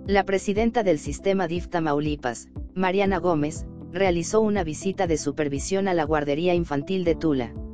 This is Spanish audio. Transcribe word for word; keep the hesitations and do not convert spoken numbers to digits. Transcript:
La presidenta del sistema D I F Tamaulipas, Mariana Gómez, realizó una visita de supervisión a la guardería infantil de Tula.